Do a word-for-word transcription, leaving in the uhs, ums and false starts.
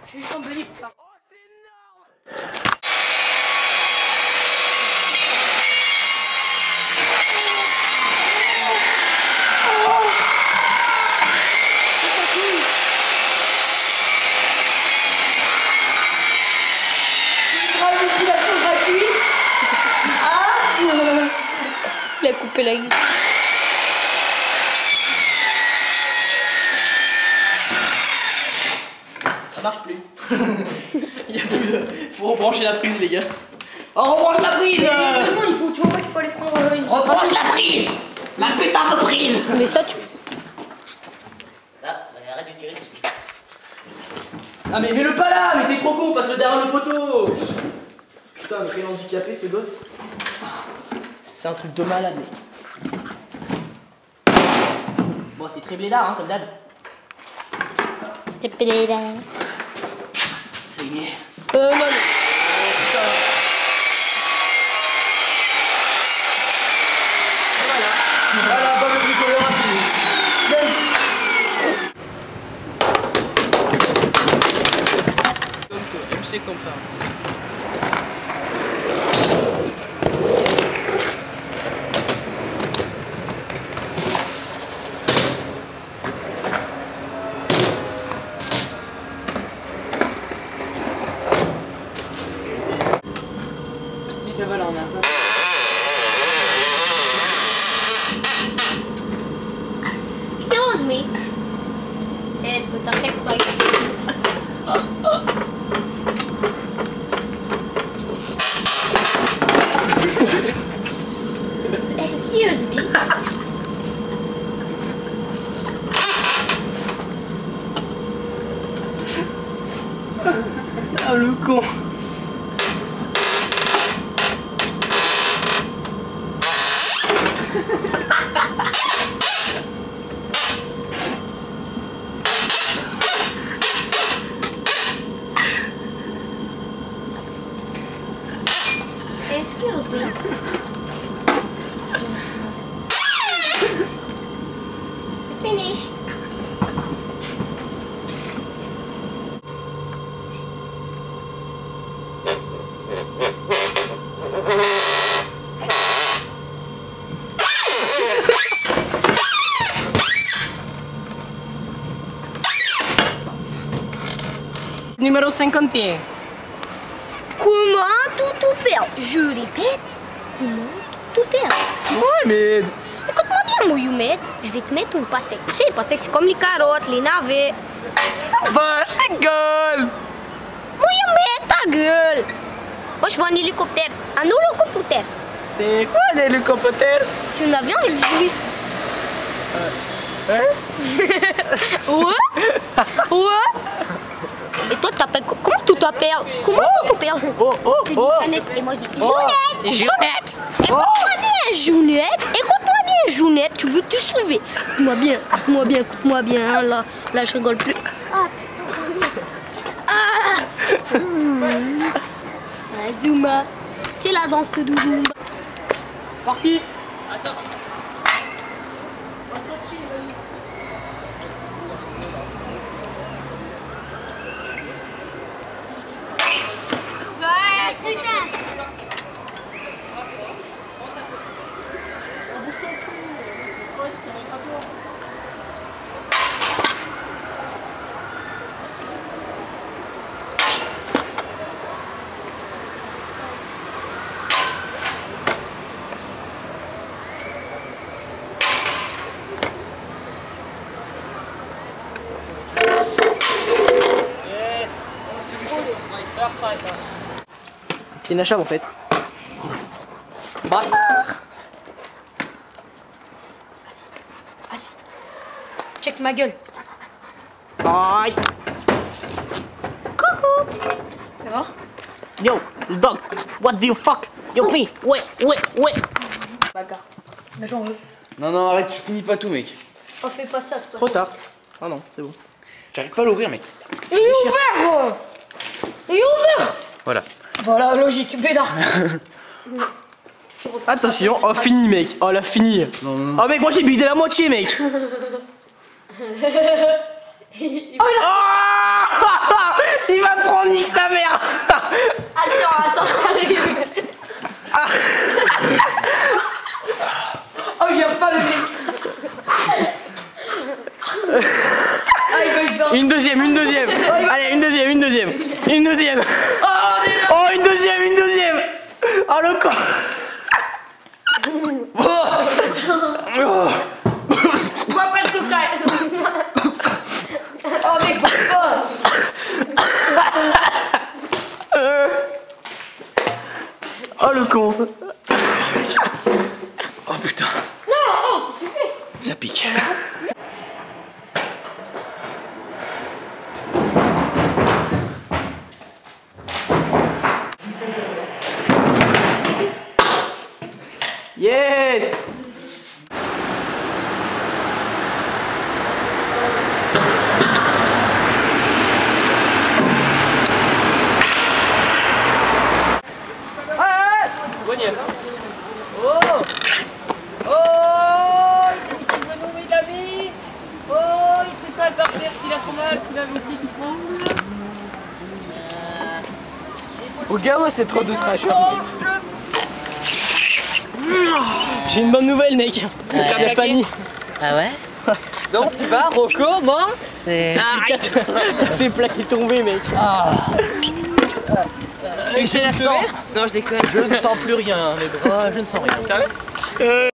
Je suis juste en Benny pour faire. Oh, c'est énorme. Il a coupé la gueule. Ça marche plus. Il y a plus de... Faut rebrancher la prise les gars. Oh, rebranche la prise. Non, il faut, tu vois pas qu'il faut aller prendre une... Rebranche la prise. La putain de prise. Mais ça tu... Là, arrête de tirer. Ah mais mets-le pas là, mais t'es trop con, passe-le derrière le poteau. Putain, mais quel handicapé ce gosse. C'est un truc de malade mais... Bon, c'est très blédard hein, comme d'hab. C'est blédard. Ça y est. Euh, non, non. Voilà. Voilà, bonne bricoleur fini. Donc, M C Compound. Si ça va là, on a un peu. Excuse me. Est-ce que t'as check pas? Excuse me. Ah le con. Excuse me. Finish. Numéro cinquante et un. Comment tout tout perd? Je répète. Comment tout tout perd? Ouais, mais. Écoute-moi bien, mon Youmed. Je vais te mettre une pastèque. Tu sais, les pastèques, c'est comme les carottes, les navets. Ça va, je rigole. Mon Youmed, ta gueule. Moi, je vois un hélicoptère. Un hélicoptère. C'est quoi l'hélicoptère? C'est un avion avec des hélices. Hein? Ouais? Ouais? Et toi, tu t'appelles... Comment tu t'appelles? Comment tu t'appelles? Oh, oh, Tu dis oh. Jeannette et moi je dis Oh. Jeannette. Jeannette. Écoute-moi bien, Jeannette. Écoute-moi bien, Jeannette. Tu veux te sauver? Écoute-moi bien, écoute-moi bien, écoute-moi bien. Là, là, je rigole plus. Ah. Ah. Ah, Zumba. C'est la danse de Zumba. C'est parti. Attends. Ouais, putain. C'est une achave en fait. Bah. Vas-y. Check ma gueule. Bye. Coucou. Ça va? Yo, dog, what do you fuck? Yo, me, ouais, ouais, ouais. Bagarre. Mais j'en veux. Non, non, arrête, tu finis pas tout, mec. On fait pas ça, c'est pas Trop ça. tard. Ah non, c'est bon. J'arrive pas à l'ouvrir, mec. Il est ouvert. Il est ouvert. Voilà. Voilà, logique, bédard. Attention, oh fini mec, oh la fini. Non, non, non. Oh mec, moi j'ai bidé la moitié mec. Oh, il, a... Il va prendre nique sa mère. Attends, attends, ça arrive. Oh, j'aime pas le mec. Ah, il va être bien. Une deuxième, une deuxième. Allez, une deuxième, une deuxième. Une deuxième. Oh, on est là. Oh, une deuxième, une deuxième. Oh, le con. Oh. Oh. Moi, pas le total. Oh, mec, pourquoi? Oh, le con. Oh, putain. Non, oh, qu'est-ce que tu fais? Ça pique. Yes. Bonnier. Oh Oh il veut nous il a mis. Oh il sait pas le partenaire qu'il a trop mal, qu'il avait oublié qu'il faut. Oh, gars, moi, c'est trop de trash. J'ai une bonne nouvelle, mec. Ouais. Y'a pas mis. Ah ouais. Donc tu vas, Rocco, bon. C'est. T'as fait plaquer tomber, mec. Ah. Tu veux que je te la sens? Non, je déconne. Je ne sens plus rien, les bras, je ne sens rien. Sérieux?